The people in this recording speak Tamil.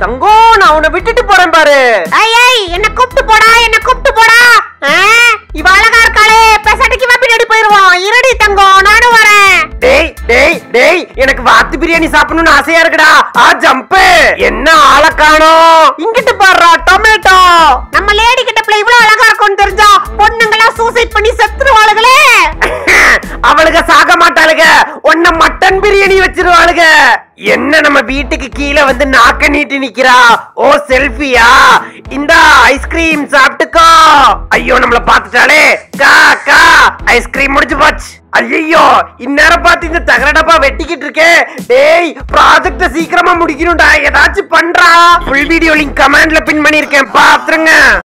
தங்கம் நான் உன்னை விட்டுட்டு போறேன் பாரு. என்ன கூப்பிட்டு போடா, என்ன கூப்பிட்டு போடா. இவ அழகா இருக்காளே, பெசடிக்கு பின்னாடி போயிருவோம். இருடி தங்கம், நானும் வரேன். டேய் டேய் டேய், எனக்கு வாத்து பிரியாணி சாப்பிடணும்னு ஆசையா இருக்குடா. ஜம்ப். என்ன ஆள காணோம்? இங்கிட்டு பாடுறா டொமேட்டோ. நம்ம லேடி கிட்ட பிள்ளை இவ்வளவு அழகா இருக்கும்னு தெரிஞ்சா பொண்ணுங்களா சூசைட் பண்ணி செத்துருவாளுகளே. அவளுக சாக மாட்டாளுக, உன்ன மட்டன் பிரியாணி வச்சிருவாளுக. என்ன நம்ம வீட்டுக்கு கீழே வந்து நாக்க நீட்டி நிக்கிறா? ஓ செல்ஃபியா? இந்த ஐஸ்கிரீம் சாப்பிட்டுக்கோ. ஐயோ நம்மள பாத்துட்டாலே. கா கா ஐஸ்கிரீம் முடிஞ்சு போச்சு. ஐயோ இந்நேரம் பார்த்து இந்த தகரடப்பா வெட்டிக்கிட்டு இருக்கேன். டேய் ப்ராஜெக்ட சீக்கிரமா முடிக்கணும்டா, ஏதாச்சும் பண்றா. ஃபுல் வீடியோ லிங்க் கமெண்ட்ல பின் பண்ணிருக்கேன், பாத்துருங்க.